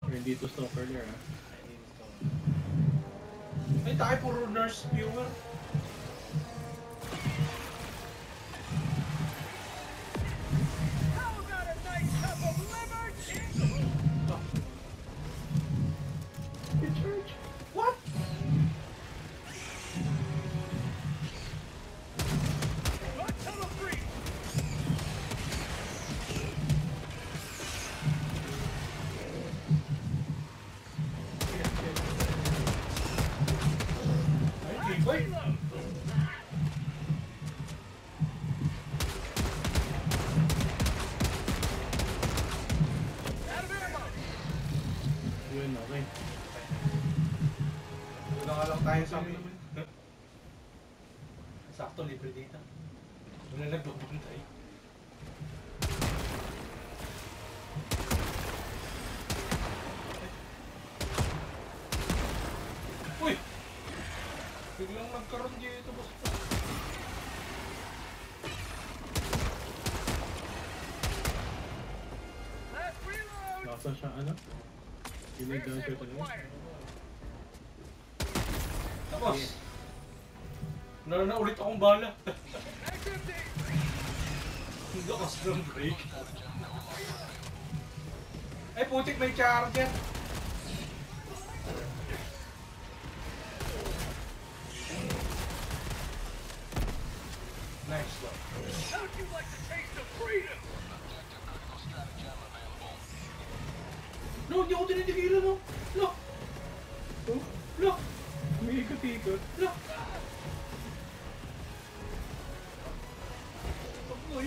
Hindi to stalker there ah. Ay, tayo puro nurse viewer. How about a nice cup of liver tingle? Your church? What? Hot tub of free. Ay, tibay. Reload. Out of ammo. Yun, okay. Wala nga lang tayo sa amin. Sakto, libre dito. Wala nagbubuntay. Uy! Biglang nagkaroon dito, boss. Last reload. Nasa siya ano? Yung gunshot talaga. Required. Tapos, naroon na ulit akong bala. Max empty. Ang lakas ng break. Ay, putik, may charger. Nice one. How'd you like the taste of freedom? No, hindi ako tinitigilan mo. Look! Oh, Look! umiikot-ikot. Look! Uy!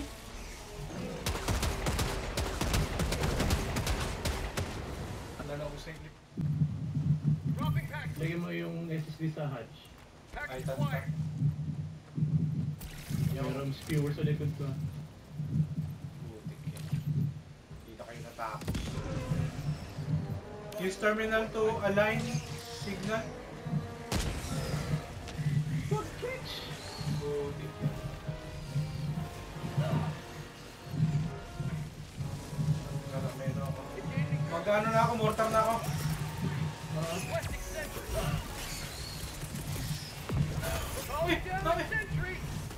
Ano na ako sa inip? Dropping pack. Lagyan mo yung SSD sa hatch. Pack Ay, acquired. Mayroong spewer sa likod ko. Butik yan. Dito kayo natapos. Use terminal to align signal. What bitch? Butik yan. Karamelo ako. Magkano na ako? Mortar na ako. West eccentric. Uy! Down Dami! the sentry.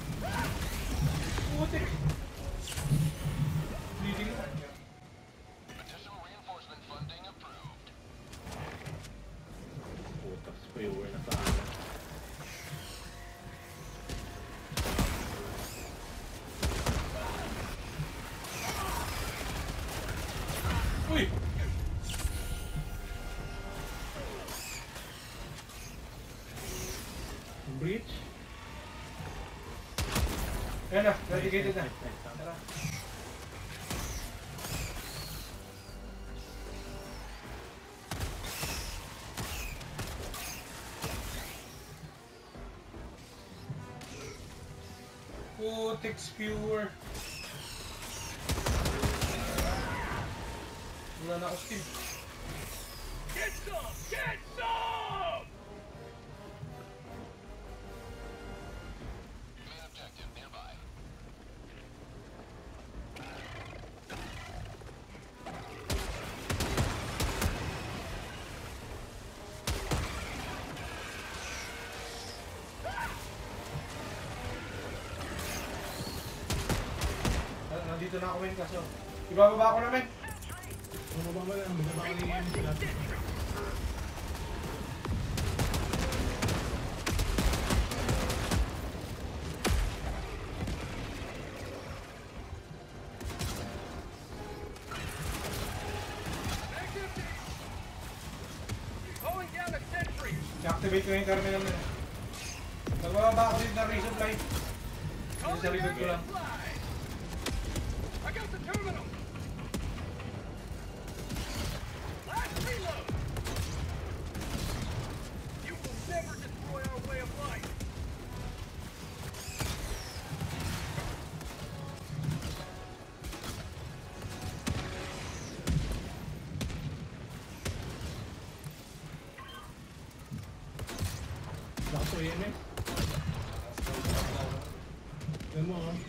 Butik! Bleeding na. Additional reinforcement funding approved. Puta, spewer na sa akin. Uy! Breach? Ayan na, dedicated na. Nice, nice, nice. Tara. Putik spewer. Wala na ako steam. Get some. Get some. Main objective nearby. Nandito na ako men kaso. Ibababa ako na men. Bumaba mo lang, bumaba ka ng EM sila. Max empty. Calling down a sentry. I-activate ko yung terminal na. Nagbababa ako dito ng resupply. Calling sa likod down ko lang. supply. I got the terminal. Last reload. You will never destroy our way of life. Lakas po EMS. Alam mo oh.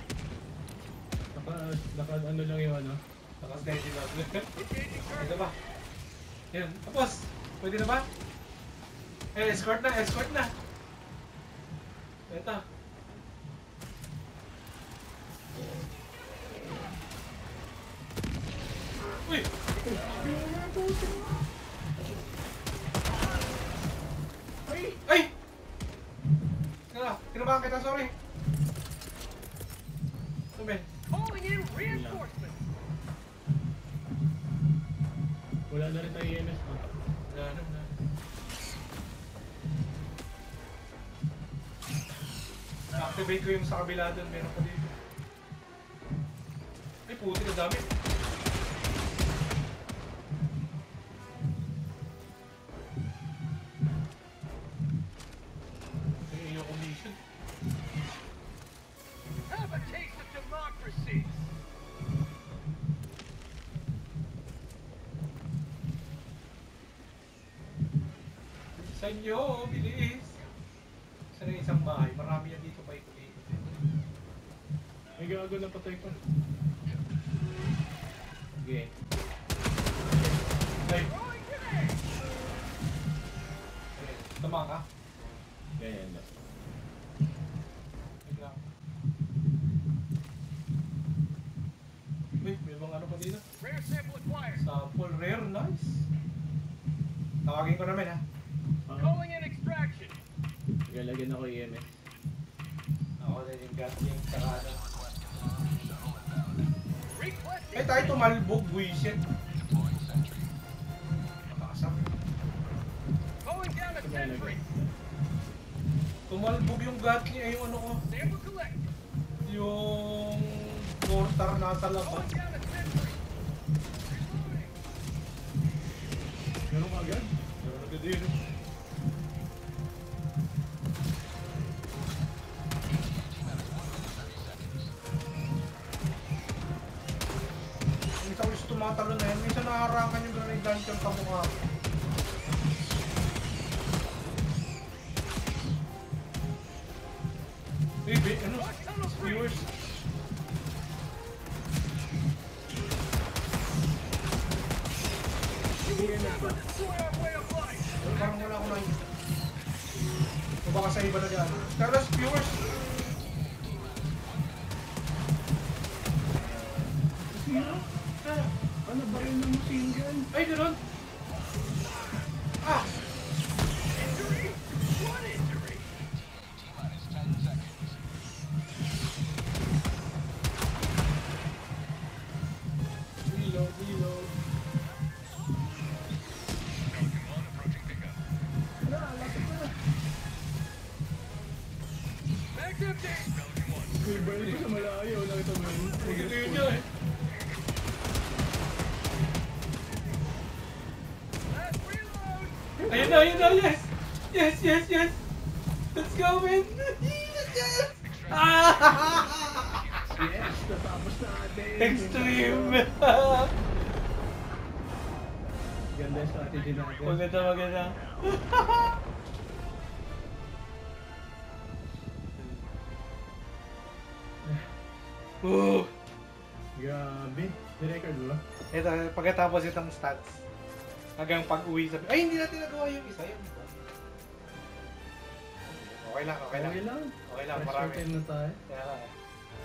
Naka ano lang yung ano. Naka-steady lang. Engaging Ito target. ba? Yan, tapos. Pwede na ba? Eh, escort na, escort na. Ito. Uy! Ay! Kinabahan kita, sorry. Sabi. Calling in reinforcements. Wala na rin tayo EMS pa. Wala na. Activate ko yung sa kabila doon, meron pa dito. Ay, puti na dami. Ay, yung commission. Have a taste of democracy. Sa inyo, bilis! Sa na isang bahay, marami yan dito pa ikot-ikot. May gago na patay pa. Okay. Ay, Throwing grenade. tama ka? Ganyan na. Wait lang. Wait, may mga ano pa dito? Rare sample acquired. Sample rare, nice. Tawagin ko naman ha. Calling in extraction. Galagyan ako EMS. Ako na yung Gatling karada. Requesting. Ay tayo tumalbog, buwisit. Deploying sentry. Makasak. Calling down a sentry. Tumalbog yung Gatling, ay yung ano ko. Sample collect. Yung mortar nasa labas. Calling down a sentry. Reloading. Meron ka agad? Meron agad yun. Minsan gusto tumatalo na yan, minsan naharangan yung granite launcher sa mukha. Baby, ano? Viewers? Never destroy our way of life. Parang wala ko nakikita. O baka sa iba na dyan. Carlos, viewers! Ano ba rin ng machine gun? Ay, gano'n! Ah! Injury. What injury? T-minus 10 seconds. Reload, reload. Pelican 1 approaching pickup. Bags empty. Pelican 1. May balik ko sa malayo. Nakita mo yun? Ito yun niya eh. Last reload. Ayun na, yes! Yes, yes, yes! Let's go, man! Yes, yes! Ah! Yes! Natapos na atin! Extreme! Ganda yung strategy natin. Maganda, maganda. Grabe. Ni-record mo? Ito, pagkatapos itong stats. Hanggang pag-uwi sa... Ay, hindi natin nagawa yung isa yun. Okay lang, okay lang. Okay lang. Okay lang, Fresh marami. content na tayo. Kaya lang eh.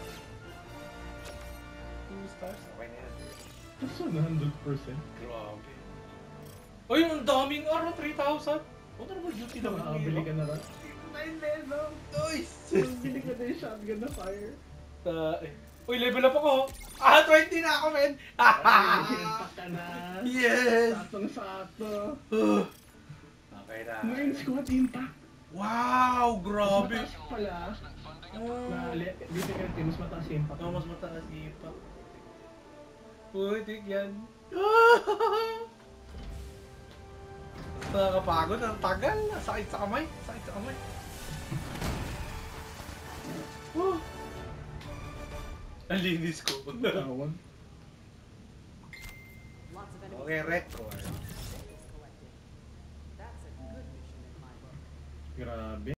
2 stars, okay na yan. Gusto 100%. Grabe. Uy, ang daming araw, 3,000. Ano naman duty naman yung Makakabili ka hero? na rin. 9 level! Nice! Bili ka na yung shotgun na fire. Uy, level up ako. Ah, 20 na ako, men! Impact ka na. Yes! Saktong-sakto. Okay na. Main squad impact. Wow, grabe! Mas mataas pala. Oh. Na difficulty, mas mataas yung impact. Mas mataas impact. Uy, tig yan. Nakakapagod, ang tagal. Sakit sa kamay. Sakit sa kamay. Ang linis ko. Tawag. Lots of enemies. Okay, record. Is collected. That's a good mission in my book. Grabe.